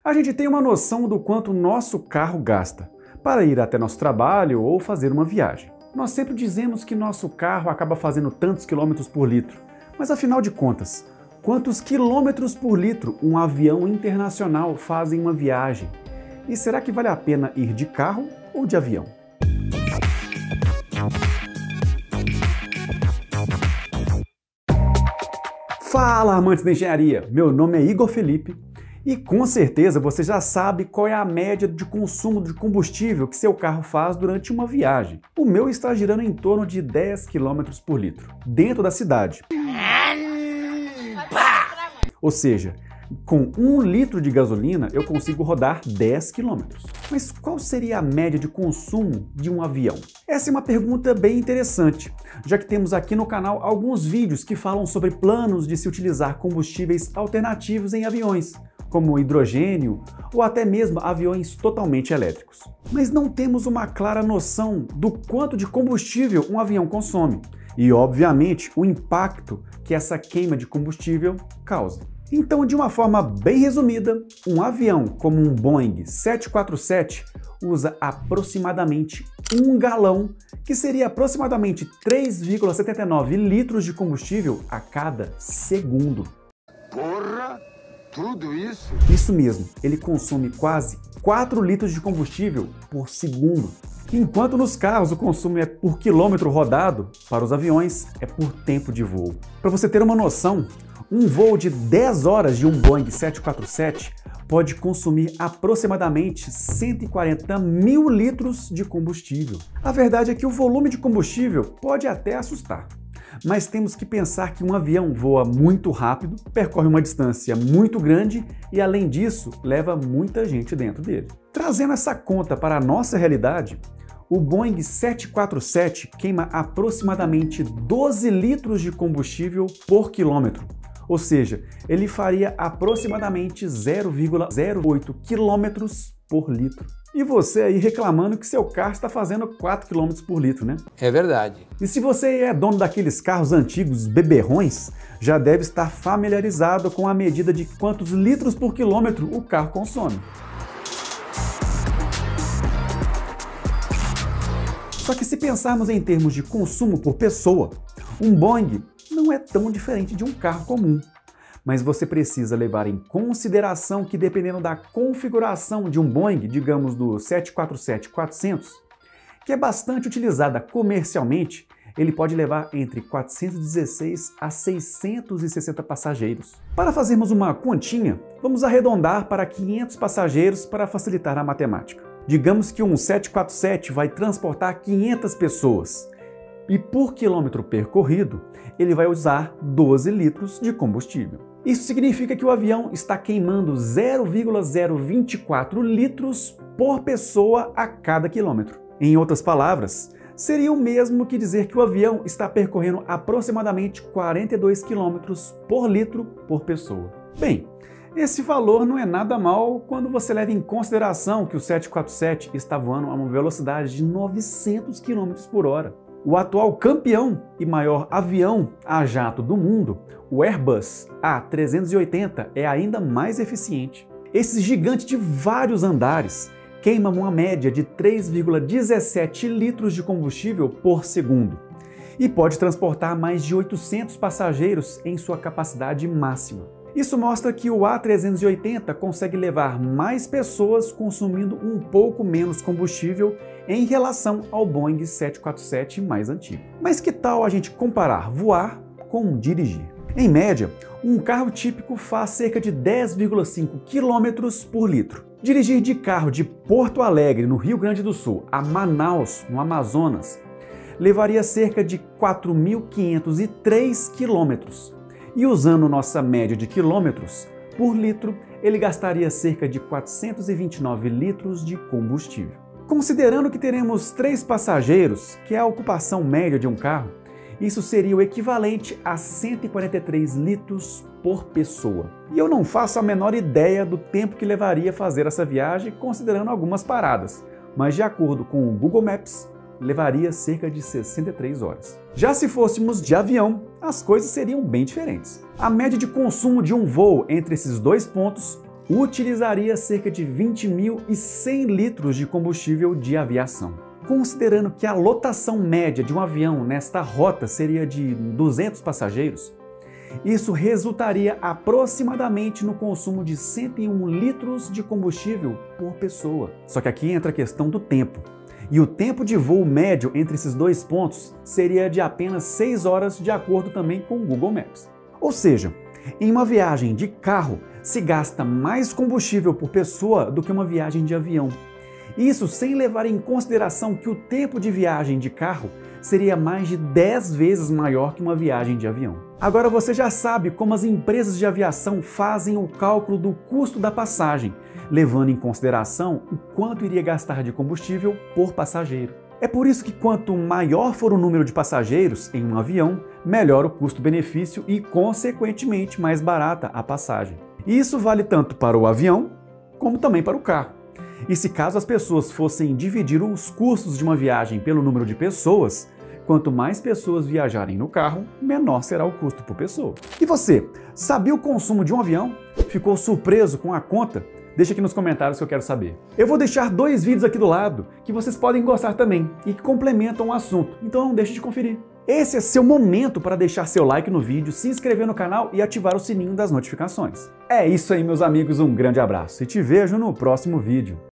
A gente tem uma noção do quanto o nosso carro gasta para ir até nosso trabalho ou fazer uma viagem. Nós sempre dizemos que nosso carro acaba fazendo tantos quilômetros por litro, mas afinal de contas, quantos quilômetros por litro um avião internacional faz em uma viagem? E será que vale a pena ir de carro ou de avião? Fala, amantes da engenharia! Meu nome é Igor Felipe e com certeza você já sabe qual é a média de consumo de combustível que seu carro faz durante uma viagem. O meu está girando em torno de 10 km por litro, dentro da cidade. Ou seja, com 1 litro de gasolina eu consigo rodar 10 km. Mas qual seria a média de consumo de um avião? Essa é uma pergunta bem interessante, já que temos aqui no canal alguns vídeos que falam sobre planos de se utilizar combustíveis alternativos em aviões, como hidrogênio ou até mesmo aviões totalmente elétricos. Mas não temos uma clara noção do quanto de combustível um avião consome e, obviamente, o impacto que essa queima de combustível causa. Então, de uma forma bem resumida, um avião como um Boeing 747 usa aproximadamente 1 galão, que seria aproximadamente 3,79 litros de combustível a cada segundo. Porra! Tudo isso? Isso mesmo, ele consome quase 4 litros de combustível por segundo. Enquanto nos carros o consumo é por quilômetro rodado, para os aviões é por tempo de voo. Para você ter uma noção, um voo de 10 horas de um Boeing 747 pode consumir aproximadamente 140 mil litros de combustível. A verdade é que o volume de combustível pode até assustar. Mas temos que pensar que um avião voa muito rápido, percorre uma distância muito grande e, além disso, leva muita gente dentro dele. Trazendo essa conta para a nossa realidade, o Boeing 747 queima aproximadamente 12 litros de combustível por quilômetro. Ou seja, ele faria aproximadamente 0,08 km por litro. E você aí reclamando que seu carro está fazendo 4 km por litro, né? É verdade. E se você é dono daqueles carros antigos beberrões, já deve estar familiarizado com a medida de quantos litros por quilômetro o carro consome. Só que se pensarmos em termos de consumo por pessoa, um Boeing não é tão diferente de um carro comum. Mas você precisa levar em consideração que, dependendo da configuração de um Boeing, digamos do 747-400, que é bastante utilizada comercialmente, ele pode levar entre 416 a 660 passageiros. Para fazermos uma continha, vamos arredondar para 500 passageiros para facilitar a matemática. Digamos que um 747 vai transportar 500 pessoas e por quilômetro percorrido ele vai usar 12 litros de combustível. Isso significa que o avião está queimando 0,024 litros por pessoa a cada quilômetro. Em outras palavras, seria o mesmo que dizer que o avião está percorrendo aproximadamente 42 quilômetros por litro por pessoa. Bem, esse valor não é nada mal quando você leva em consideração que o 747 está voando a uma velocidade de 900 km por hora. O atual campeão e maior avião a jato do mundo, o Airbus A380, é ainda mais eficiente. Esse gigante de vários andares queima uma média de 3,17 litros de combustível por segundo e pode transportar mais de 800 passageiros em sua capacidade máxima. Isso mostra que o A380 consegue levar mais pessoas consumindo um pouco menos combustível em relação ao Boeing 747 mais antigo. Mas que tal a gente comparar voar com dirigir? Em média, um carro típico faz cerca de 10,5 km por litro. Dirigir de carro de Porto Alegre, no Rio Grande do Sul, a Manaus, no Amazonas, levaria cerca de 4.503 km. E usando nossa média de quilômetros por litro, ele gastaria cerca de 429 litros de combustível. Considerando que teremos 3 passageiros, que é a ocupação média de um carro, isso seria o equivalente a 143 litros por pessoa. E eu não faço a menor ideia do tempo que levaria fazer essa viagem, considerando algumas paradas, mas de acordo com o Google Maps, levaria cerca de 63 horas. Já se fôssemos de avião, as coisas seriam bem diferentes. A média de consumo de um voo entre esses dois pontos utilizaria cerca de 20.100 litros de combustível de aviação. Considerando que a lotação média de um avião nesta rota seria de 200 passageiros, isso resultaria aproximadamente no consumo de 101 litros de combustível por pessoa. Só que aqui entra a questão do tempo. E o tempo de voo médio entre esses dois pontos seria de apenas 6 horas, de acordo também com o Google Maps. Ou seja, em uma viagem de carro se gasta mais combustível por pessoa do que uma viagem de avião. Isso sem levar em consideração que o tempo de viagem de carro seria mais de 10 vezes maior que uma viagem de avião. Agora você já sabe como as empresas de aviação fazem o cálculo do custo da passagem, levando em consideração o quanto iria gastar de combustível por passageiro. É por isso que quanto maior for o número de passageiros em um avião, melhor o custo-benefício e, consequentemente, mais barata a passagem. E isso vale tanto para o avião como também para o carro. E se caso as pessoas fossem dividir os custos de uma viagem pelo número de pessoas, quanto mais pessoas viajarem no carro, menor será o custo por pessoa. E você, sabia o consumo de um avião? Ficou surpreso com a conta? Deixa aqui nos comentários que eu quero saber. Eu vou deixar 2 vídeos aqui do lado que vocês podem gostar também e que complementam o assunto, então não deixe de conferir. Esse é seu momento para deixar seu like no vídeo, se inscrever no canal e ativar o sininho das notificações. É isso aí, meus amigos, um grande abraço e te vejo no próximo vídeo.